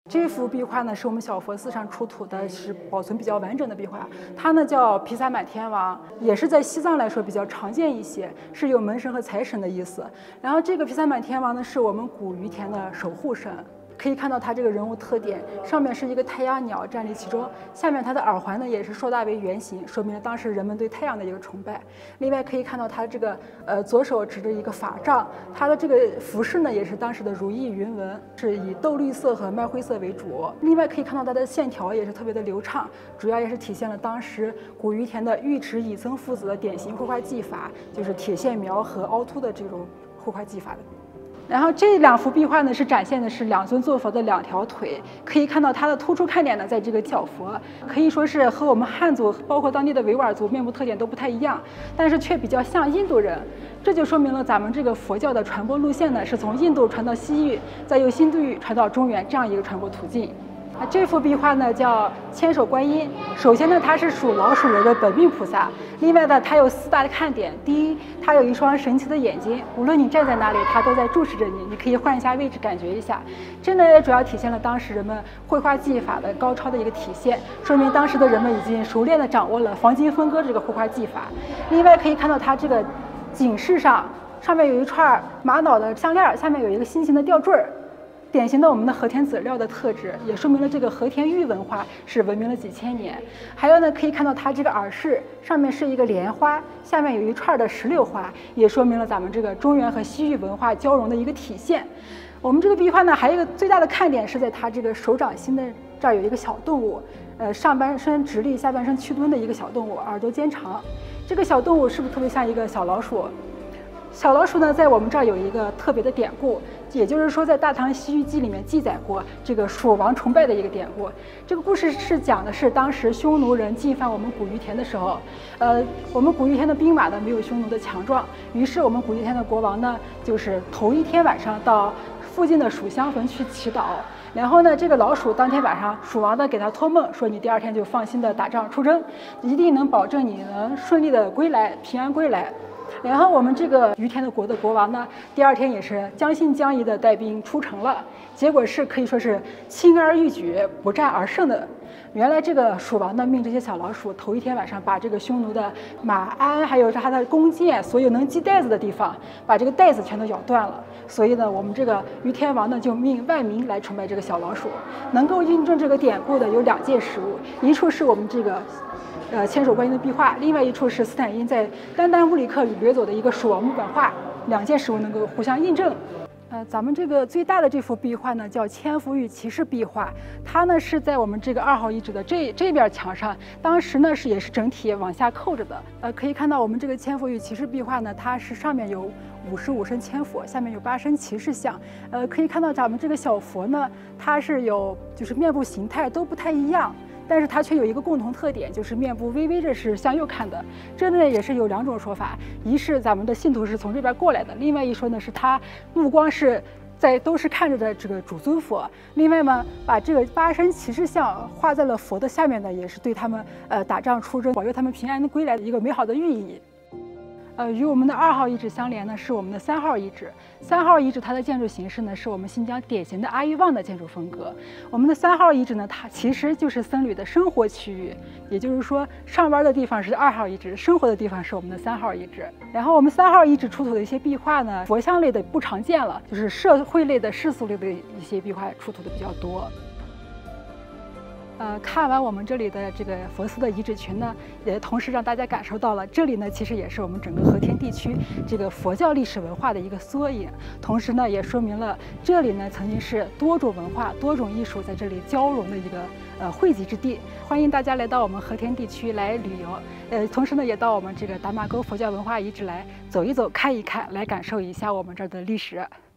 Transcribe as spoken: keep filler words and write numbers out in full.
这幅壁画呢，是我们小佛寺上出土的，是保存比较完整的壁画。它呢叫毗萨满天王，也是在西藏来说比较常见一些，是有门神和财神的意思。然后这个毗萨满天王呢，是我们古于田的守护神。可以看到它这个人物特点，上面是一个太阳鸟站立其中，下面它的耳环呢也是硕大为圆形，说明了当时人们对太阳的一个崇拜。另外可以看到它这个呃左手持着一个法杖，它的这个服饰呢也是当时的如意云纹，是以豆绿色和麦灰色为主。另外可以看到它的线条也是特别的流畅，主要也是体现了当时古于田的尉迟乙曾父子的典型绘画技法，就是铁线描和凹凸的这种绘画技法的。然后这两幅壁画呢，是展现的是两尊坐佛的两条腿，可以看到它的突出看点呢，在这个小佛，可以说是和我们汉族，包括当地的维吾尔族面部特点都不太一样，但是却比较像印度人，这就说明了咱们这个佛教的传播路线呢，是从印度传到西域，再由新域传到中原这样一个传播途径。啊，这幅壁画呢叫千手观音。首先呢，它是属老鼠人的本命菩萨。另外呢，它有四大的看点。第一，它有一双神奇的眼睛，无论你站在哪里，它都在注视着你。你可以换一下位置，感觉一下。这呢也主要体现了当时人们绘画技法的高超的一个体现，说明当时的人们已经熟练地掌握了黄金分割这个绘画技法。另外可以看到它这个颈饰上，上面有一串玛瑙的项链，下面有一个心形的吊坠儿。典型的我们的和田籽料的特质，也说明了这个和田玉文化是文明了几千年。还有呢，可以看到它这个耳饰上面是一个莲花，下面有一串的石榴花，也说明了咱们这个中原和西域文化交融的一个体现。我们这个壁画呢，还有一个最大的看点是在它这个手掌心的这儿有一个小动物，呃，上半身直立，下半身屈蹲的一个小动物，耳朵尖长。这个小动物是不是特别像一个小老鼠？小老鼠呢，在我们这儿有一个特别的典故，也就是说，在《大唐西域记》里面记载过这个鼠王崇拜的一个典故。这个故事是讲的是当时匈奴人进犯我们古于田的时候，呃，我们古于田的兵马呢没有匈奴的强壮，于是我们古于田的国王呢，就是头一天晚上到附近的鼠香坟去祈祷。然后呢，这个老鼠当天晚上，鼠王呢给他托梦说，你第二天就放心的打仗出征，一定能保证你能顺利的归来，平安归来。然后我们这个于田的国的国王呢，第二天也是将信将疑的带兵出城了，结果是可以说是轻而易举，不战而胜的。原来这个鼠王呢，命这些小老鼠头一天晚上把这个匈奴的马鞍，还有它的弓箭，所有能系带子的地方，把这个带子全都咬断了。所以呢，我们这个于天王呢，就命万民来崇拜这个小老鼠。能够印证这个典故的有两件事物，一处是我们这个。呃，千手观音的壁画，另外一处是斯坦因在丹丹乌里克与掠走的一个鼠王木板画，两件事物能够互相印证。呃，咱们这个最大的这幅壁画呢，叫千佛玉骑士壁画，它呢是在我们这个二号遗址的这这边墙上，当时呢是也是整体往下扣着的。呃，可以看到我们这个千佛玉骑士壁画呢，它是上面有五十五身千佛，下面有八身骑士像。呃，可以看到咱们这个小佛呢，它是有就是面部形态都不太一样。但是它却有一个共同特点，就是面部微微的是向右看的。这呢也是有两种说法，一是咱们的信徒是从这边过来的，另外一说呢是他目光是在都是看着的这个主尊佛。另外呢，把这个八身骑士像画在了佛的下面呢，也是对他们呃打仗出征，保佑他们平安的归来的一个美好的寓意。呃，与我们的二号遗址相连呢，是我们的三号遗址。三号遗址它的建筑形式呢，是我们新疆典型的阿育王的建筑风格。我们的三号遗址呢，它其实就是僧侣的生活区域，也就是说，上班的地方是二号遗址，生活的地方是我们的三号遗址。然后我们三号遗址出土的一些壁画呢，佛像类的不常见了，就是社会类的、世俗类的一些壁画出土的比较多。呃，看完我们这里的这个佛寺的遗址群呢，也同时让大家感受到了这里呢，其实也是我们整个和田地区这个佛教历史文化的一个缩影。同时呢，也说明了这里呢曾经是多种文化、多种艺术在这里交融的一个呃汇集之地。欢迎大家来到我们和田地区来旅游，呃，同时呢，也到我们这个达玛沟佛教文化遗址来走一走、看一看，来感受一下我们这儿的历史。